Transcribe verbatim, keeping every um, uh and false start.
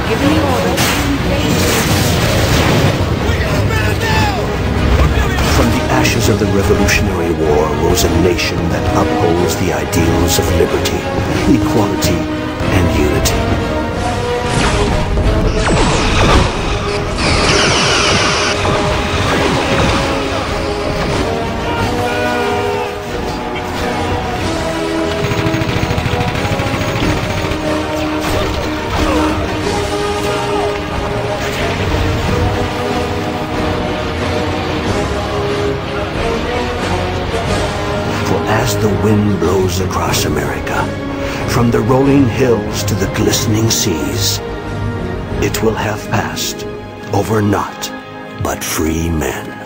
Giving the order to invade. From the ashes of the Revolutionary War rose a nation that upholds the ideals of liberty, equality, and unity. As the wind blows across America, from the rolling hills to the glistening seas, it will have passed over naught but free men.